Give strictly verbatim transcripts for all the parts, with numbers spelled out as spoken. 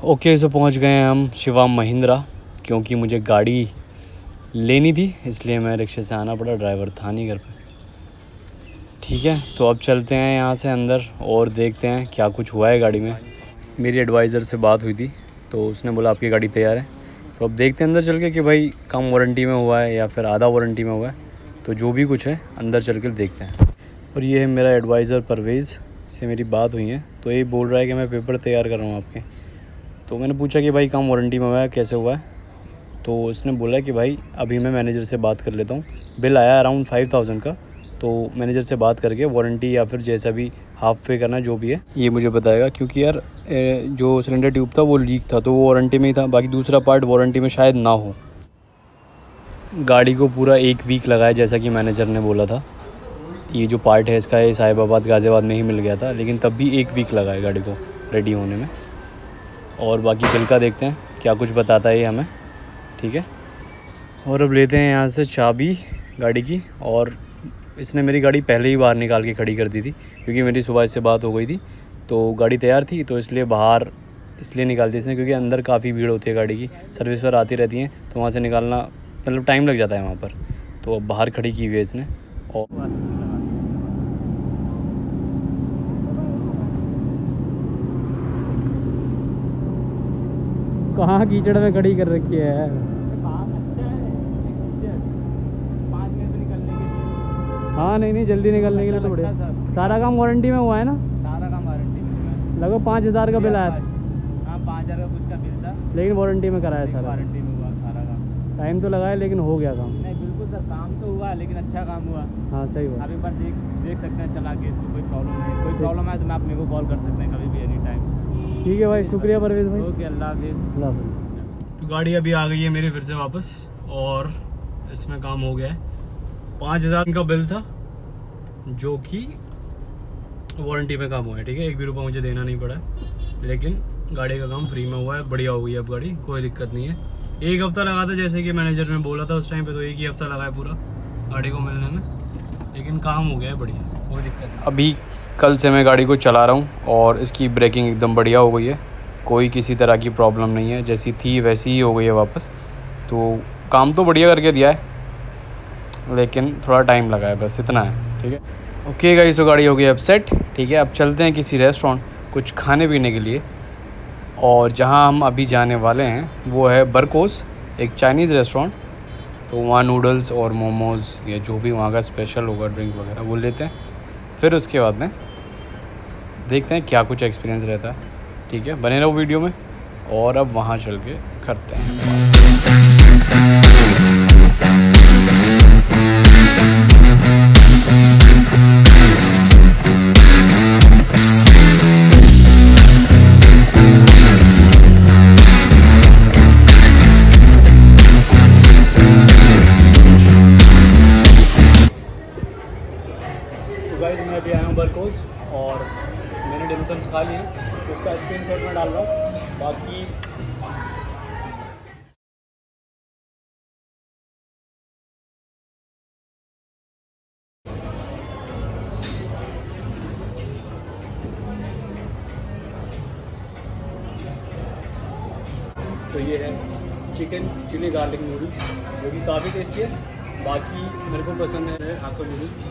Okay so पहुंच गए हैं हम शिवम महिंद्रा, क्योंकि मुझे गाड़ी लेनी थी इसलिए मैं रिक्शे से आना पड़ा, ड्राइवर था नहीं घर पे। ठीक है, तो अब चलते हैं यहाँ से अंदर और देखते हैं क्या कुछ हुआ है गाड़ी में। मेरी एडवाइज़र से बात हुई थी तो उसने बोला आपकी गाड़ी तैयार है, तो अब देखते हैं अंदर चल के कि भाई कम वारंटी में हुआ है या फिर आधा वारंटी में हुआ है। तो जो भी कुछ है अंदर चल कर देखते हैं। और ये है मेरा एडवाइज़र परवेज़, से मेरी बात हुई है, तो ये बोल रहा है कि मैं पेपर तैयार कर रहा हूँ आपके। तो मैंने पूछा कि भाई कम वारंटी में हुआ है, कैसे हुआ है? तो उसने बोला कि भाई अभी मैं मैनेजर से बात कर लेता हूँ। बिल आया अराउंड फाइव थाउजेंड का, तो मैनेजर से बात करके वारंटी या फिर जैसा भी हाफ़ पे करना जो भी है ये मुझे बताएगा। क्योंकि यार जो सिलेंडर ट्यूब था वो लीक था, तो वो वारंटी में ही था, बाकी दूसरा पार्ट वारंटी में शायद ना हो। गाड़ी को पूरा एक वीक लगा है जैसा कि मैनेजर ने बोला था। ये जो पार्ट है इसका ये साहिबाबाद गाज़ियाबाद में ही मिल गया था, लेकिन तब भी एक वीक लगा है गाड़ी को रेडी होने में। और बाकी बिल का देखते हैं क्या कुछ बताता है ये हमें। ठीक है, और अब लेते हैं यहाँ से चाबी गाड़ी की। और इसने मेरी गाड़ी पहले ही बाहर निकाल के खड़ी कर दी थी, क्योंकि मेरी सुबह इससे बात हो गई थी, तो गाड़ी तैयार थी, तो इसलिए बाहर इसलिए निकाल दी इसने, क्योंकि अंदर काफ़ी भीड़ होती है गाड़ी की, सर्विस पर आती रहती हैं, तो वहाँ से निकालना मतलब टाइम लग जाता है वहाँ पर। तो अब बाहर खड़ी की हुई है इसने। और कहाँ कीचड़ में खड़ी कर रखी है। हाँ नहीं नहीं जल्दी निकलने के लिए तो बढ़िया। सारा काम वारंटी में हुआ है ना? सारा काम वारंटी में। लगभग पाँच हज़ार का बिल आया था। हाँ पाँच हज़ार का कुछ का बिल था, लेकिन वारंटी में कराया सारा। वारंटी में हुआ सारा काम। टाइम तो लगा है लेकिन हो गया काम। नहीं बिल्कुल सर, काम तो हुआ लेकिन अच्छा काम हुआ। हाँ सही बात। आप एक बार देख देख सकते हैं चला के, इसको कोई प्रॉब्लम नहीं। कोई प्रॉब्लम है तो मैं आप मेरे को कॉल कर सकते हैं कभी भी, एनी टाइम। ठीक है भाई, शुक्रिया परवेज़ भाई। ओके, अल्लाह हाफिज़। अल्लाह हाफिज़। तो गाड़ी अभी आ गई है मेरी फिर से वापस, और इसमें काम हो गया है। पाँच हज़ार का बिल था जो कि वारंटी में काम हुआ है। ठीक है, एक भी रुपया मुझे देना नहीं पड़ा है, लेकिन गाड़ी का काम फ्री में हुआ है। बढ़िया हो गई है अब गाड़ी, कोई दिक्कत नहीं है। एक हफ़्ता लगा था जैसे कि मैनेजर ने बोला था उस टाइम पे, तो एक ही हफ़्ता लगा है पूरा गाड़ी को मिलने में, लेकिन काम हो गया है बढ़िया, कोई दिक्कत नहीं। अभी कल से मैं गाड़ी को चला रहा हूँ और इसकी ब्रेकिंग एकदम बढ़िया हो गई है, कोई किसी तरह की प्रॉब्लम नहीं है, जैसी थी वैसी ही हो गई है वापस। तो काम तो बढ़िया करके दिया है, लेकिन थोड़ा टाइम लगा है, बस इतना है। ठीक है, ओके गाइस, तो गाड़ी हो गई अब सेट। ठीक है, अब चलते हैं किसी रेस्टोरेंट कुछ खाने पीने के लिए। और जहां हम अभी जाने वाले हैं वो है बरकोस, एक चाइनीज़ रेस्टोरेंट। तो वहाँ नूडल्स और मोमोज़ या जो भी वहाँ का स्पेशल होगा ड्रिंक वगैरह वो लेते हैं, फिर उसके बाद में देखते हैं क्या कुछ एक्सपीरियंस रहता है। ठीक है, बने रहो वीडियो में, और अब वहाँ चल के करते हैं। गाइस मैं अभी आया हूँ बरकोस, और मैंने डिमसम्स खा लिए, तो उसका स्क्रीनशॉट में डाल रहा हूँ। बाकी तो ये है चिकन चिली गार्लिक नूडल्स, जो कि काफ़ी टेस्टी है। बाकी मेरे को पसंद है हाको नूडल्स,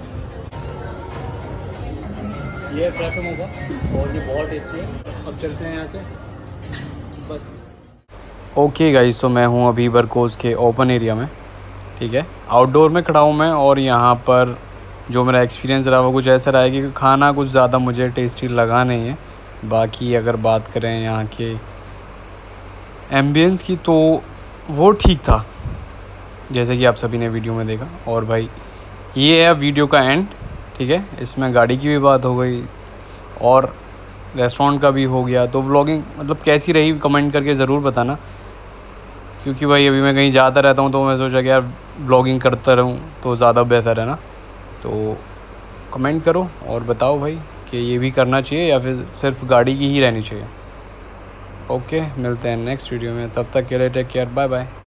ये फ्राई होगा और ये बहुत टेस्टी है। अब चलते हैं यहाँ से बस। ओके गाइस, तो मैं हूँ अभी बरकोस के ओपन एरिया में। ठीक है, आउटडोर में खड़ा हूँ मैं, और यहाँ पर जो मेरा एक्सपीरियंस रहा वो कुछ ऐसा रहा है कि खाना कुछ ज़्यादा मुझे टेस्टी लगा नहीं है। बाकी अगर बात करें यहाँ के एम्बियंस की, तो वो ठीक था जैसे कि आप सभी ने वीडियो में देखा। और भाई ये है वीडियो का एंड। ठीक है, इसमें गाड़ी की भी बात हो गई और रेस्टोरेंट का भी हो गया। तो व्लॉगिंग मतलब कैसी रही कमेंट करके ज़रूर बताना, क्योंकि भाई अभी मैं कहीं जाता रहता हूँ, तो मैं सोचा कि यार व्लॉगिंग करता रहूँ तो ज़्यादा बेहतर है ना। तो कमेंट करो और बताओ भाई कि ये भी करना चाहिए या फिर सिर्फ गाड़ी की ही रहनी चाहिए। ओके, मिलते हैं नेक्स्ट वीडियो में, तब तक के लिए टेक केयर, बाय बाय।